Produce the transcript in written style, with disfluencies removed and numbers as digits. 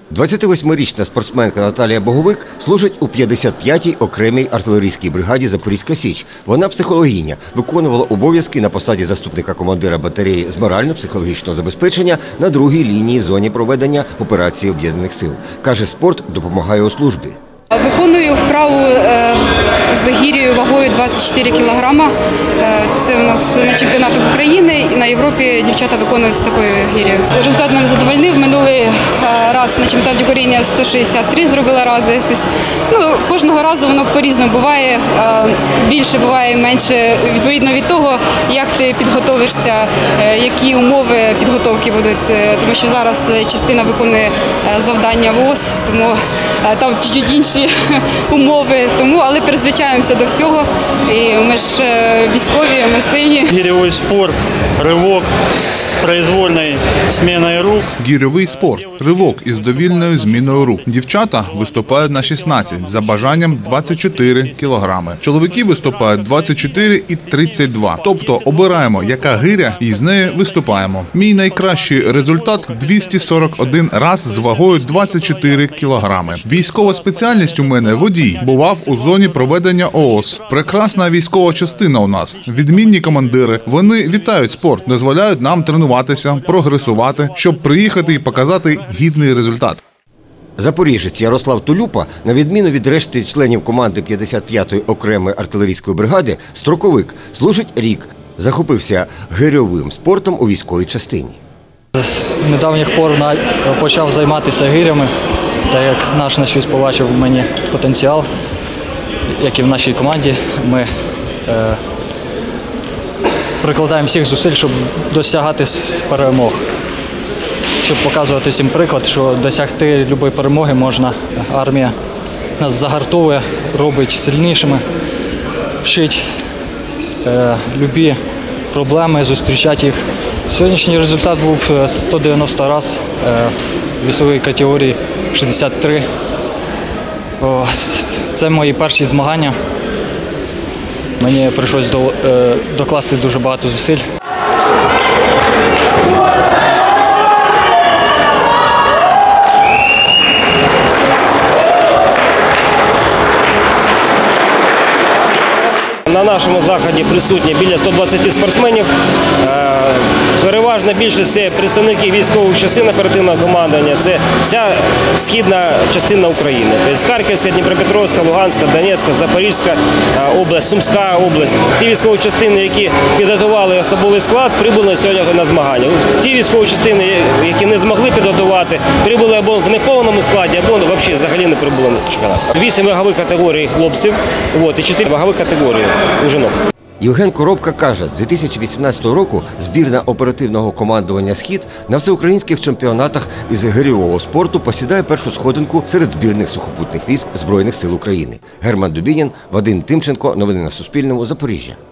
28-річна спортсменка Наталія Боговик служить у 55-й окремій артилерійській бригаді «Запорізька Січ». Вона психологиня, виконувала обов'язки на посаді заступника командира батареї з морально-психологічного забезпечення на другій лінії в зоні проведення операції Об'єднаних сил. Каже, спорт допомагає у службі. Виконую вправу з гір'єю вагою 24 кілограма. Це у нас на чемпіонатах України і на Європі дівчата виконують з такою гір'єю. Результат мене задовольнив. Минулий раз на чемпіонаті України 163 зробила рази. Кожного разу воно по-різному буває. Більше буває, менше. Відповідно від того, як ти підготовишся, які умови підготовки будуть. Тому що зараз частина виконує завдання ВОС, тому там чуть-чуть інші умови, але перезвичаємося до всього. І ми ж військові, ми сильні. Гірьовий спорт, ривок з произвольною зміною рук. Гірьовий спорт – ривок із довільною зміною рук. Дівчата виступають на 16, за бажанням 24 кілограми. Чоловіки виступають 24 і 32. Тобто обираємо, яка гиря, і з нею виступаємо. Мій найкращий результат – 241 раз з вагою 24 кілограми. Військова спеціальність у мене – водій. Бував у зоні проведення ООС. Прекрасна військова частина у нас. Відмінні командири. Вони вітають спорт, дозволяють нам тренуватися, прогресувати, щоб приїхати і показати гідний результат. Запоріжець Ярослав Тулюпа, на відміну від решти членів команди 55-ї окремої артилерійської бригади, строковик, служить рік. Захопився гирьовим спортом у військовій частині. З недавніх пор почав займатися гирями, так як наш начвіз побачив в мені потенціал, як і в нашій команді. Ми прикладаємо всіх зусиль, щоб досягати перемог. Щоб показувати всім приклад, що досягти будь-якої перемоги можна. Армія нас загартовує, робить сильнішими, вчить любі проблеми, зустрічати їх. Сьогоднішній результат був 190 раз в вісовій категорії 63. Це мої перші змагання. Мені прийшлось докласти дуже багато зусиль. На нашому заході присутні біля 120 спортсменів. Переважна більшість – це представники військових частин оперативного командування. Це вся східна частина України. Тобто Харківська, Дніпропетровська, Луганська, Донецька, Запорізька область, Сумська область. Ті військові частини, які підготували особовий склад, прибули сьогодні на змагання. Ті військові частини, які не змогли підготувати, прибули або в неповному складі, або взагалі не прибули на чемпіонат. 8 вагових категорій хлопців і 4 вагових категорії у жінок. Євген Коробка каже, з 2018 року збірна оперативного командування «Схід» на всеукраїнських чемпіонатах із гирьового спорту посідає першу сходинку серед збірних сухопутних військ Збройних сил України. Герман Дубінін, Вадим Тимченко. Новини на Суспільному. Запоріжжя.